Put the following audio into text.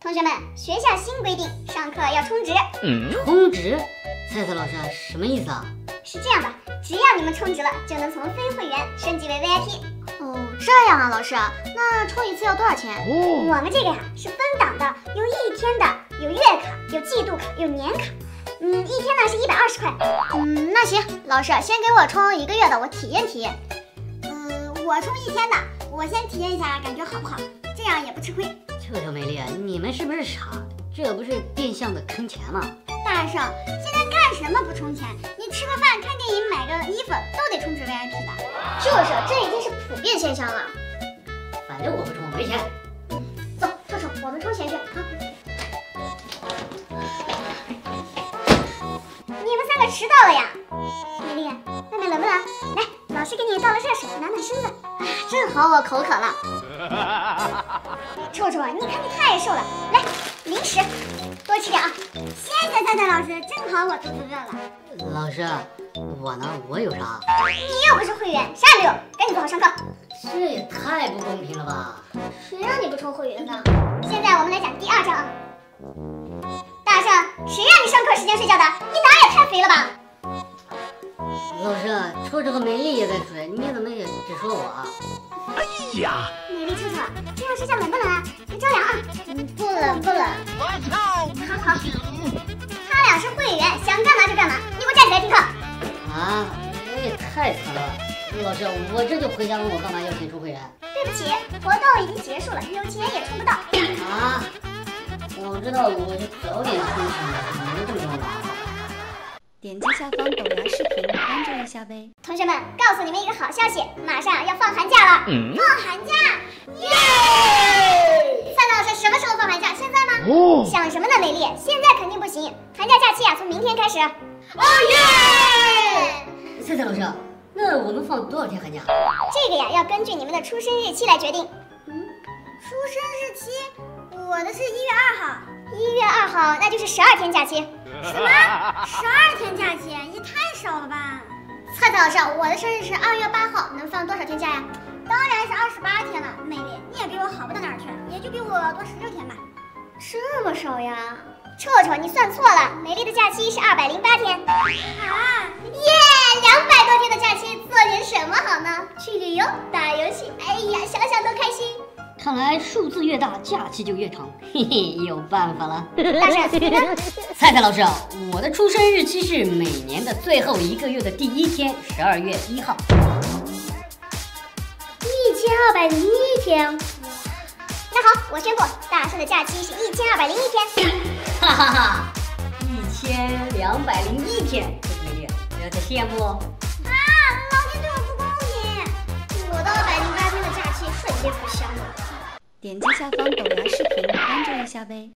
同学们，学校新规定，上课要充值。 充值？菜菜老师，什么意思啊？ 是这样的，只要你们充值了，就能从非会员升级为 VIP。 哦，这样啊，老师，那充一次要多少钱？ 我们这个呀是分档的，有1天的，有月卡，有季度卡，有年卡。1天呢是120块。 那行，老师先给我充1个月的，我体验体验。 我充1天的，我先体验一下，感觉好不好？这样也不吃亏。 臭美丽，你们是不是傻？这不是变相的坑钱吗？ 大圣，现在干什么不充钱？你吃个饭、看电影、买个衣服都得充值 VIP 的。 就是，这已经是普遍现象了。 反正我不充，没钱。 走，臭臭，我们充钱去啊！ 你们3个迟到了呀！美丽，外面冷不冷？来，老师给你倒了热水，暖暖身子。 正好我口渴了。 臭臭，你看你太瘦了，来，零食多吃点啊！谢谢菜菜老师，正好我肚子饿了。 老师，我呢？我有啥？ 你又不是会员，啥也没有，赶紧做好上课。 这也太不公平了吧！ 谁让你不充会员的？ 现在我们来讲第2章啊。大圣，谁让你上课时间睡觉的？你哪也太肥了吧！ 老师，臭臭和美丽也在睡，你怎么也只说我啊？ 哎呀！ 美丽臭臭，这样睡觉冷不冷啊？还着凉啊？ 不冷不冷。 好，他俩是会员，想干嘛就干嘛。你给我站起来听课。 啊，这也太惨了！老师，我这就回家问我干嘛要先充会员。 对不起，活动已经结束了，有钱也充不到。 啊！我知道，我就早点充钱了，没这么麻烦。 点击下方抖芽视频关注一下呗。 同学们，告诉你们一个好消息，马上要放寒假了。放寒假，耶！范老师什么时候放寒假？现在吗？想什么呢，美丽？现在肯定不行，寒假假期啊，从明天开始。哦耶！ 菜菜老师，那我们放多少天寒假？ 这个呀，要根据你们的出生日期来决定。出生日期，我的是1月2号。1月2号，那就是12天假期。什么？12天假期也太少了吧？ 菜菜老师，我的生日是2月8号，能放多少天假呀？ 当然是28天了。美丽，你也比我好不到哪儿去，也就比我多16天吧。 这么少呀？ 臭臭，你算错了，美丽的假期是208天。啊，耶！200多天的假期，做点什么好呢？去旅游、打游戏，哎呀，想想都开心。 看来数字越大，假期就越长，嘿嘿，有办法了。 大圣，你呢？ 菜菜老师，我的出生日期是每年的最后1个月的第1天，12月1号。 1201天。那好，我宣布，大圣的假期是1201天。 哈哈哈，1201天，美丽，不要太羡慕哦。 啊，老天对我不公平！我的208天的假期瞬间不香了。 点击下方抖芽视频关注一下呗。